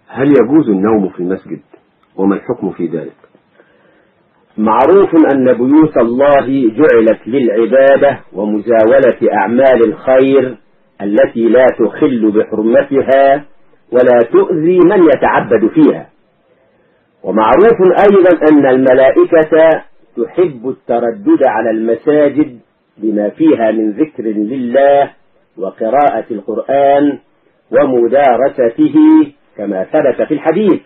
هل يجوز النوم في المسجد؟ وما الحكم في ذلك؟ معروف أن بيوت الله جعلت للعبادة ومزاولة أعمال الخير التي لا تخل بحرمتها ولا تؤذي من يتعبد فيها. ومعروف أيضا أن الملائكة تحب التردد على المساجد بما فيها من ذكر لله وقراءة القرآن ومدارسته كما ثبت في الحديث،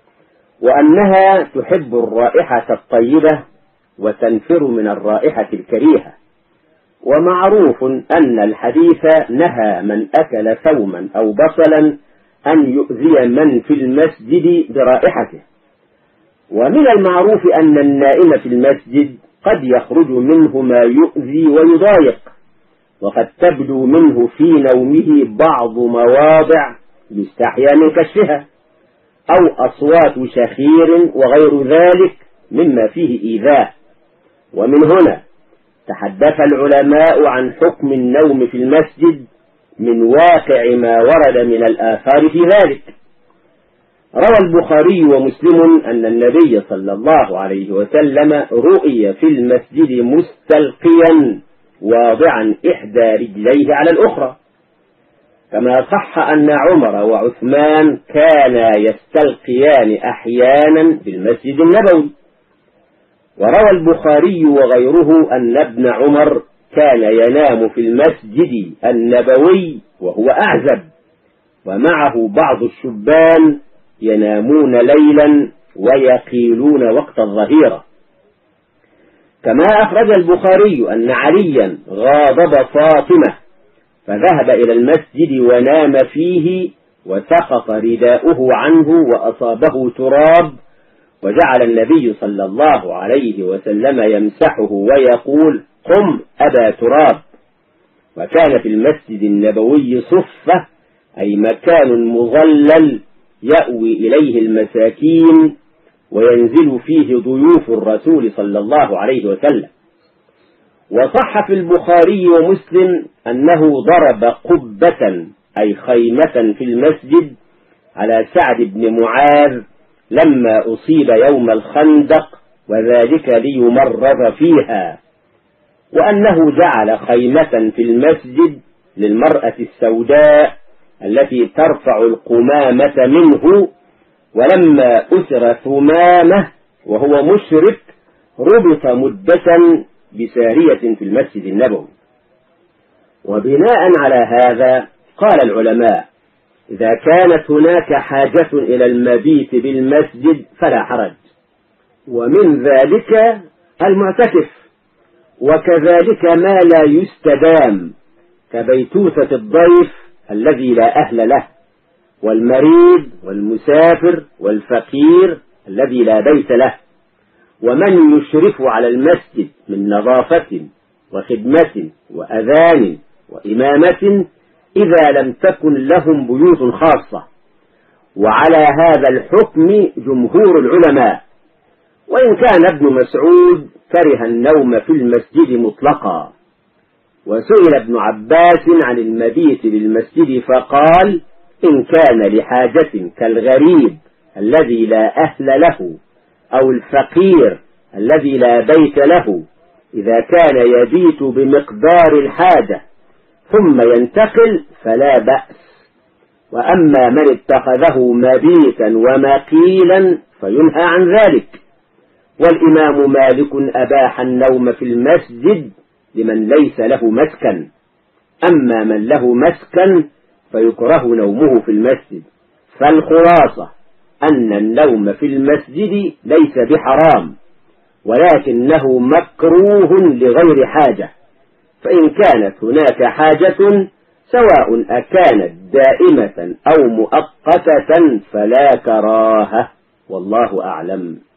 وأنها تحب الرائحة الطيبة وتنفر من الرائحة الكريهة. ومعروف أن الحديث نهى من أكل ثوما أو بصلا أن يؤذي من في المسجد برائحته. ومن المعروف أن النائم في المسجد قد يخرج منه ما يؤذي ويضايق، وقد تبدو منه في نومه بعض مواضع يستحيا من كشفها، أو أصوات شخير وغير ذلك مما فيه إيذاء. ومن هنا تحدث العلماء عن حكم النوم في المسجد من واقع ما ورد من الآثار في ذلك. روى البخاري ومسلم أن النبي صلى الله عليه وسلم رؤي في المسجد مستلقيا واضعا إحدى رجليه على الأخرى، كما صح أن عمر وعثمان كانا يستلقيان أحيانا في المسجد النبوي. وروى البخاري وغيره أن ابن عمر كان ينام في المسجد النبوي وهو أعزب، ومعه بعض الشبان ينامون ليلا ويقيلون وقت الظهيرة. كما أخرج البخاري أن عليا غاضب فاطمة فذهب إلى المسجد ونام فيه وسقط رداؤه عنه وأصابه تراب، وجعل النبي صلى الله عليه وسلم يمسحه ويقول: قم أبا تراب. وكان في المسجد النبوي صفة، أي مكان مظلل يأوي إليه المساكين وينزل فيه ضيوف الرسول صلى الله عليه وسلم. وصح في البخاري ومسلم أنه ضرب قبة أي خيمة في المسجد على سعد بن معاذ لما أصيب يوم الخندق، وذلك ليمرض فيها، وأنه جعل خيمة في المسجد للمرأة السوداء التي ترفع القمامة منه، ولما أسر ثمامة وهو مشرك ربط مدة بسارية في المسجد النبوي. وبناء على هذا قال العلماء: إذا كانت هناك حاجة إلى المبيت بالمسجد فلا حرج، ومن ذلك المعتكف، وكذلك ما لا يستدام كبيتوتة الضيف الذي لا أهل له، والمريض والمسافر والفقير الذي لا بيت له، ومن يشرف على المسجد من نظافة وخدمة وأذان وإمامة إذا لم تكن لهم بيوت خاصة. وعلى هذا الحكم جمهور العلماء، وإن كان ابن مسعود كره النوم في المسجد مطلقا. وسئل ابن عباس عن المبيت بالمسجد فقال: إن كان لحاجة كالغريب الذي لا أهل له أو الفقير الذي لا بيت له، إذا كان يبيت بمقدار الحاجة ثم ينتقل فلا بأس. وأما من اتخذه مبيتا ومقيلا فينهى عن ذلك. والإمام مالك أباح النوم في المسجد لمن ليس له مسكن، أما من له مسكن فيكره نومه في المسجد. فالخلاصة أن النوم في المسجد ليس بحرام، ولكنه مكروه لغير حاجة. فإن كانت هناك حاجة سواء أكانت دائمة أو مؤقتة فلا كراهة، والله أعلم.